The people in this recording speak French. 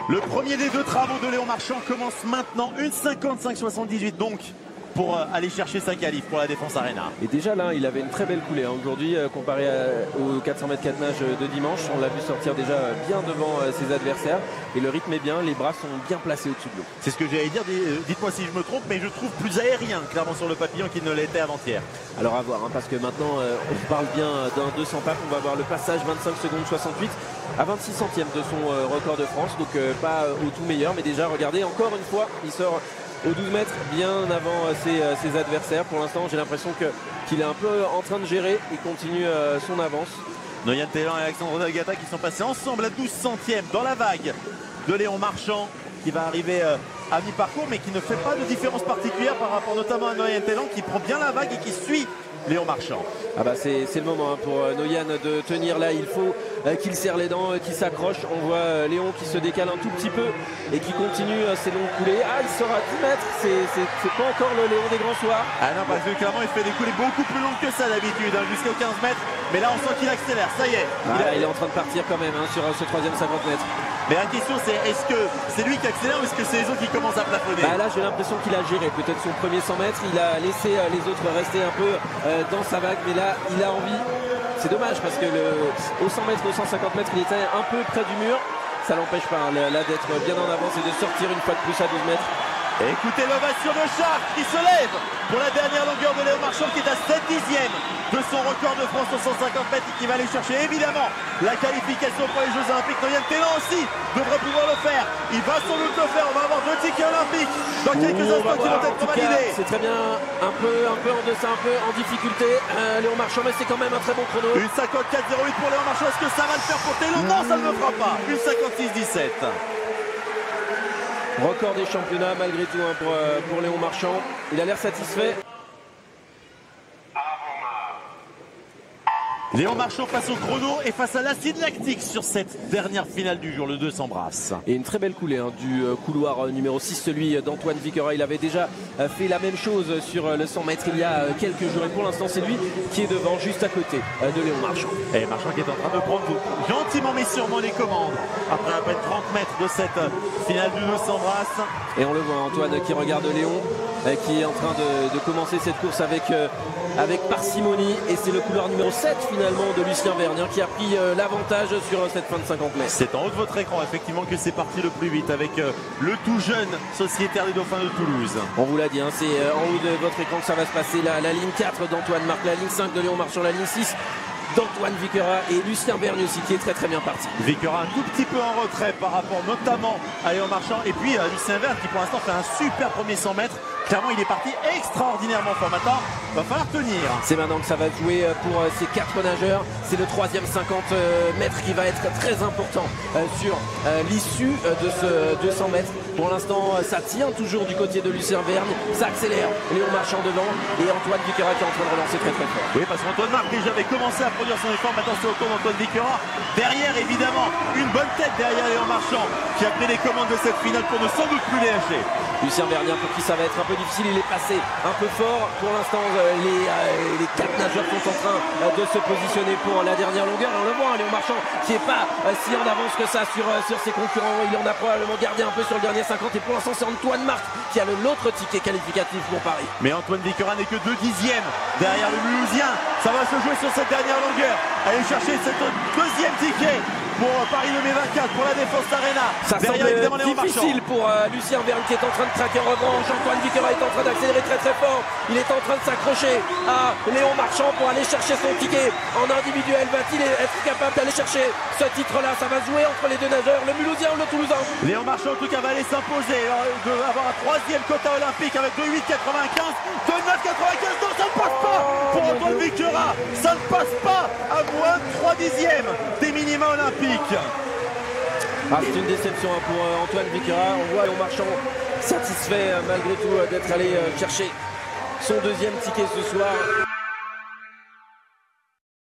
Le premier des deux travaux de Léon Marchand commence maintenant. 1,55,78 donc pour aller chercher sa qualif pour la Défense Arena. Et déjà là, il avait une très belle coulée aujourd'hui comparé aux 400 mètres 4 nages de dimanche. On l'a vu sortir déjà bien devant ses adversaires et le rythme est bien, les bras sont bien placés au-dessus de l'eau. C'est ce que j'allais dire, dites-moi si je me trompe, mais je trouve plus aérien clairement sur le papillon qu'il ne l'était avant-hier. Alors à voir, hein, parce que maintenant on parle bien d'un 200 papes, on va voir le passage 25 secondes 68 à 26 centièmes de son record de France, donc pas au tout meilleur, mais déjà regardez, encore une fois, il sort aux 12 mètres bien avant ses adversaires. Pour l'instant j'ai l'impression qu'il est un peu en train de gérer, il continue son avance. Noyan Tellan et Alexandre Delgata qui sont passés ensemble à 12 centièmes dans la vague de Léon Marchand qui va arriver à mi-parcours mais qui ne fait pas de différence particulière par rapport notamment à Noyan Tellan qui prend bien la vague et qui suit Léon Marchand. Ah bah c'est le moment hein, pour Noyan de tenir là, il faut qu'il serre les dents, qu'il s'accroche. On voit Léon qui se décale un tout petit peu et qui continue ses longues coulées. Ah, il sera à 10 mètres, c'est pas encore le Léon des grands soirs. Ah non, parce que clairement il fait des coulées beaucoup plus longues que ça d'habitude, hein, jusqu'aux 15 mètres. Mais là on sent qu'il accélère, ça y est. Il est en train de partir quand même hein, sur ce troisième 50 mètres. Mais la question c'est, est-ce que c'est lui qui accélère ou est-ce que c'est les autres qui commencent à plafonner? Bah là j'ai l'impression qu'il a géré peut-être son premier 100 mètres, il a laissé les autres rester un peu dans sa vague, mais là il a envie. C'est dommage parce que au 100 mètres, au 150 mètres il était un peu près du mur. Ça l'empêche pas là d'être bien en avance et de sortir une fois de plus à 12 mètres. Et écoutez l'ovation de Charles qui se lève pour la dernière longueur de Léon Marchand qui est à 7 dixièmes de son record de France au 150 mètres et qui va aller chercher évidemment la qualification pour les Jeux Olympiques. Noyan Tellan aussi devrait pouvoir le faire. Il va sans doute le faire. On va avoir 2 tickets olympiques dans quelques instants qui vont être validés. C'est très bien, un peu en deçà, un peu en difficulté. Léon Marchand, mais c'est quand même un très bon chrono. 1,54,08 pour Léon Marchand. Est-ce que ça va le faire pour Tellan? Non, ça ne le fera pas. 1,56,17. Record des championnats malgré tout hein, pour Léon Marchand. Il a l'air satisfait. Léon Marchand face au chrono et face à l'acide lactique sur cette dernière finale du jour, le 200 brasses. Et une très belle coulée hein, du couloir numéro 6, celui d'Antoine Viquera. Il avait déjà fait la même chose sur le 100 mètres il y a quelques jours. Et pour l'instant, c'est lui qui est devant, juste à côté de Léon Marchand. Et Marchand qui est en train de prendre gentiment mais sûrement les commandes après à peine 30 mètres de cette finale du 200 brasses. Et on le voit, Antoine qui regarde Léon, qui est en train de commencer cette course avec parcimonie. Et c'est le couloir numéro 7 finalement de Lucien Vergne qui a pris l'avantage sur cette fin de 50 mètres. C'est en haut de votre écran effectivement que c'est parti le plus vite avec le tout jeune sociétaire des Dauphins de Toulouse. On vous l'a dit, hein, c'est en haut de votre écran que ça va se passer. La ligne 4 d'Antoine Marc, la ligne 5 de Léon Marchand, la ligne 6 d'Antoine Viquera et Lucien Vergne aussi qui est très très bien parti. Viquera un tout petit peu en retrait par rapport notamment à Léon Marchand et puis Lucien Vergne qui pour l'instant fait un super premier 100 mètres. Clairement il est parti extraordinairement fort. Maintenant va falloir tenir. C'est maintenant que ça va jouer pour ces 4 nageurs. C'est le troisième 50 mètres qui va être très important sur l'issue de ce 200 mètres. Pour l'instant ça tient toujours du côté de Lucien Vergne. Ça accélère. Léon Marchand devant et Antoine Viquera qui est en train de relancer très très fort. Oui, parce qu'Antoine Marc déjà avait commencé à produire son effort. Maintenant c'est au tour d'Antoine Viquera. Derrière évidemment une bonne tête derrière Léon Marchand qui a pris les commandes de cette finale pour ne sans doute plus les lâcher. Lucien Vergne pour qui ça va être un peu difficile, il est passé un peu fort. Pour l'instant les 4 nageurs sont en train de se positionner pour la dernière longueur. Et on le voit, hein, Léon Marchand qui n'est pas si en avance que ça sur ses concurrents. Il en a probablement gardé un peu sur le dernier 50 et pour l'instant c'est Antoine Marc qui a l'autre ticket qualificatif pour Paris. Mais Antoine Viquera n'est que 2 dixièmes derrière le Mulhousien. Ça va se jouer sur cette dernière longueur. Allez chercher ce deuxième ticket pour Paris 2024 pour la Défense Arena. Ça semble difficile pour Lucien Vergne qui est en train de traquer en revanche. Antoine Viquera est en train d'accélérer très très fort. Il est en train de s'accrocher à Léon Marchand pour aller chercher son ticket en individuel. Va-t-il être capable d'aller chercher ce titre-là? Ça va jouer entre les deux nageurs, le Mulhousien ou le Toulousain. Léon Marchand en tout cas va aller s'imposer, avoir un troisième quota olympique avec 2,8,95, 2,9,95. Non, ça ne passe pas pour Antoine Viquera. Ça ne passe pas à moins de 3 dixièmes des minima olympiques. Ah, c'est une déception hein, pour Antoine Viquera. On voit Léon Marchand satisfait malgré tout d'être allé chercher son deuxième ticket ce soir.